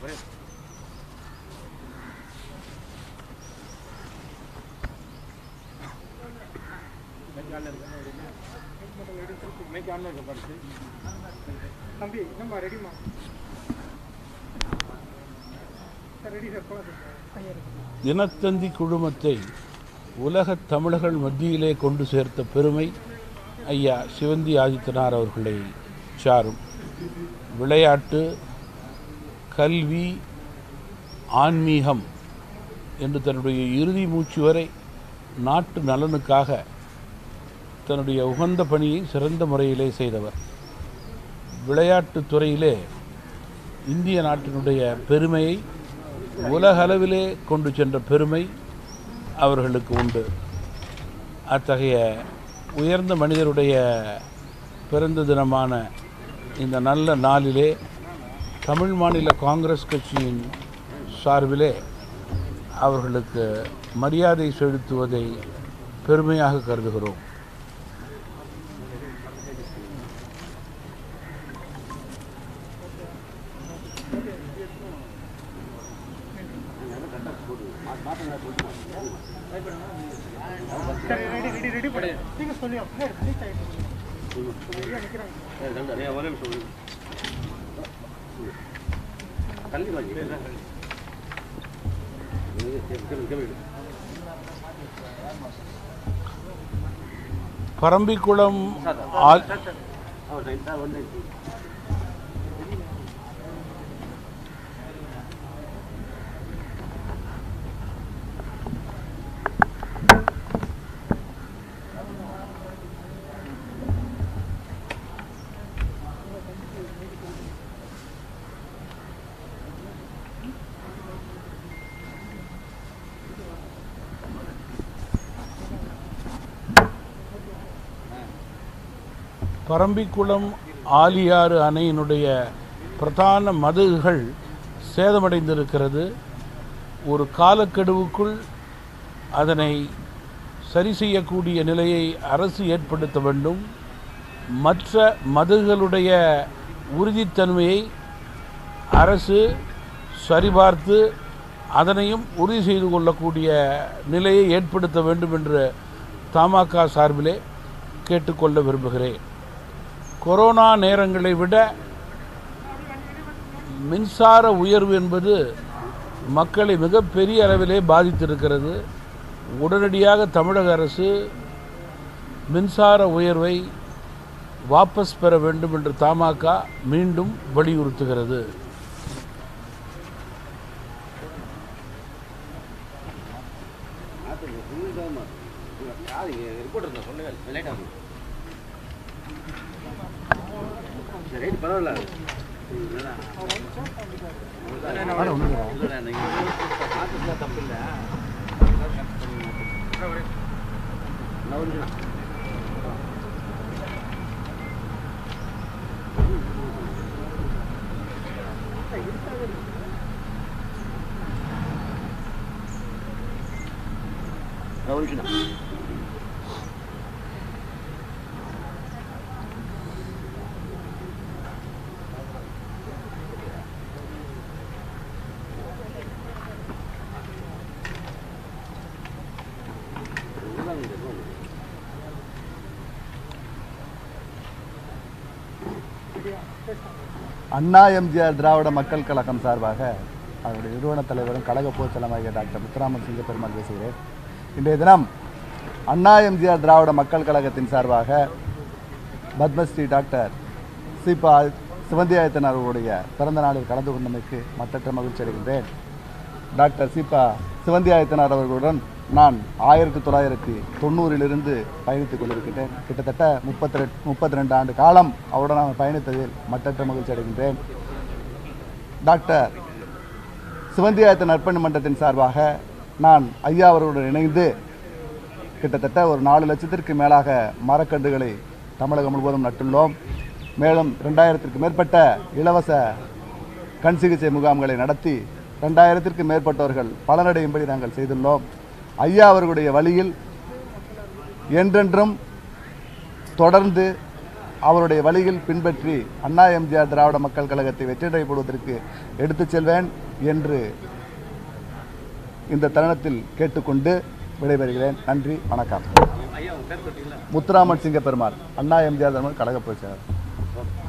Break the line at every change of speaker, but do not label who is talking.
தினத்தந்தி குழுமத்தை உலகத் தமிழர்கள் மத்தியிலே கொண்டு சேர்த்த பெருமை ஐயா சிவந்தி ஆதித்தனார் அவர்களை சாரும். விளையாட்டு, கல்வி, ஆன்மீகம் என்று தன்னுடைய இறுதி மூச்சு வரை நாட்டு நலனுக்காக தன்னுடைய உகந்த பணியை சிறந்த முறையிலே செய்தவர். விளையாட்டுத் துறையிலே இந்திய நாட்டினுடைய பெருமையை உலகளவிலே கொண்டு சென்ற பெருமை அவர்களுக்கு உண்டு. அத்தகைய உயர்ந்த மனிதருடைய பிறந்த தினமான இந்த நல்ல நாளிலே தமிழ் மாநில காங்கிரஸ் கட்சியின் சார்பிலே அவர்களுக்கு மரியாதை செலுத்துவதை பெருமையாக கருதுகிறோம். பரம்பிக்குளம் பரம்பிக்குளம் ஆலியாறு அணையினுடைய பிரதான மதகுகள் சேதமடைந்திருக்கிறது. ஒரு காலக்கெடுவுக்குள் அதனை சரி செய்யக்கூடிய நிலையை அரசு ஏற்படுத்த வேண்டும். மற்ற மதகுகளுடைய உறுதித்தன்மையை அரசு சரிபார்த்து அதனையும் உறுதி செய்து கொள்ளக்கூடிய நிலையை ஏற்படுத்த வேண்டும் என்று தமாக சார்பிலே கேட்டுக்கொள்ள விரும்புகிறேன். கொரோனா நேரங்களை விட மின்சார உயர்வு என்பது மக்களை மிகப்பெரிய அளவிலே பாதித்திருக்கிறது. உடனடியாக தமிழக அரசு மின்சார உயர்வை வாபஸ் பெற வேண்டும் என்று தமாக மீண்டும் வலியுறுத்துகிறது.
அண்ணா எம்ஜிஆர் திராவிட மக்கள் கழகம் சார்பாக அவருடைய நிறுவன தலைவரும் கழக பொதுச்செயலாளராகிய டாக்டர் முத்துராமன் சிங்க பெருமாள் பேசுகிறேன். இன்றைய தினம் அண்ணா எம்ஜிஆர் திராவிட மக்கள் கழகத்தின் சார்பாக பத்மஸ்ரீ டாக்டர் சீபா சிவந்தி ஆதித்தனார் அவருடைய பிறந்த நாளில் கலந்து கொண்டமைக்கு மற்றற்ற மகிழ்ச்சி அடைகின்றேன். டாக்டர் சீபா சிவந்தி ஆதித்தனார் அவர்களுடன் நான் 1990 பயணித்துக் கொண்டிருக்கின்றேன். கிட்டத்தட்ட 32 ஆண்டு காலம் அவருடன் நான் பயணித்ததில் மற்றற்ற மகிழ்ச்சி அடைகின்றேன். டாக்டர் சிவந்தி ஆதித்தனார் நற்பணி மன்றத்தின் சார்பாக நான் ஐயா அவர்களுடன் இணைந்து கிட்டத்தட்ட ஒரு 4 லட்சத்திற்கு மேலாக மரக்கன்றுகளை தமிழகம் முழுவதும் நட்டுள்ளோம். மேலும் 2000க்கும் மேற்பட்ட இலவச கண் சிகிச்சை முகாம்களை நடத்தி 2000க்கும் மேற்பட்டவர்கள் பலனடையும்படி நாங்கள் செய்துள்ளோம். ஐயா அவர்களுடைய வழியில் என்றென்றும் தொடர்ந்து அவருடைய வழியில் பின்பற்றி அண்ணா எம்ஜிஆர் திராவிட மக்கள் கழகத்தை வெற்றியடைப்படுவதற்கு எடுத்துச் செல்வேன் என்று இந்த தருணத்தில் கேட்டுக்கொண்டு விடைபெறுகிறேன். நன்றி, வணக்கம். முத்துராமன் சிங்க பெருமாள், அண்ணா எம்ஜிஆர் கழக பொதுச் செயலாளர்.